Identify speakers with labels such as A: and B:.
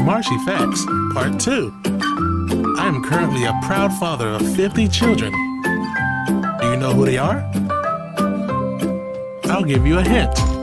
A: Marshy Facts, Part 2. I am currently a proud father of 50 children. Do you know who they are? I'll give you a hint.